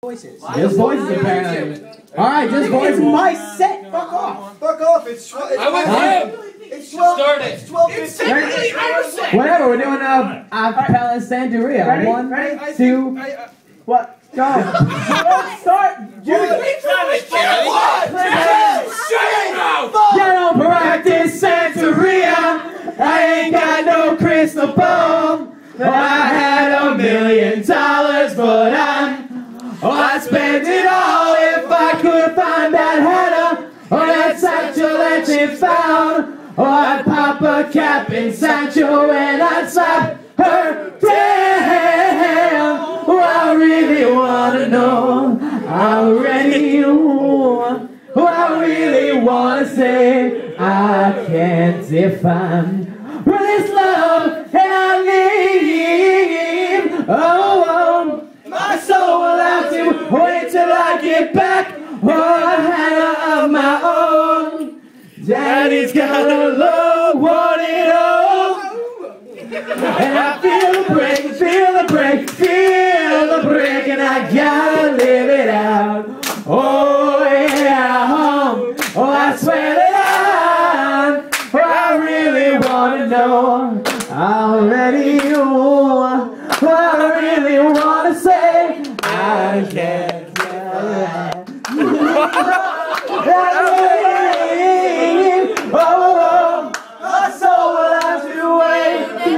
Voices. Just voices apparently. Alright, just voices. My set. Fuck off. Fuck off. It's 12. I was him. It's 12. Start it. It's 12. Whatever, we're doing accapella Santeria. Ready? 1, Ready? 2. What? Go. Start. You don't practice Santeria. I ain't got no crystal ball. I had $1 million, but I'd spend it all if I could find that Hannah or that Sancho that you found. Or I'd pop a cap in Sancho and I'd slap her down. Oh, I really wanna know. I really wanna say I can't define what this love and I need. Oh, my soul will have to wait till I get back. Oh, I had of my own. Daddy's got a love, want it all. And I feel the break, feel the break, feel the break, and I gotta live it out. Oh yeah, oh I swear that I really wanna know. I really wanna say I can't get oh, my soul will have to wait.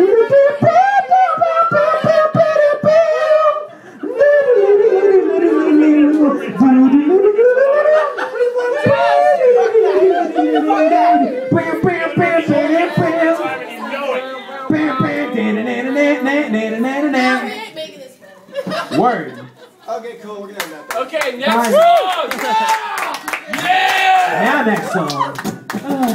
Word. Okay, cool. We're gonna have that. Okay, next song. Yeah! Now next song.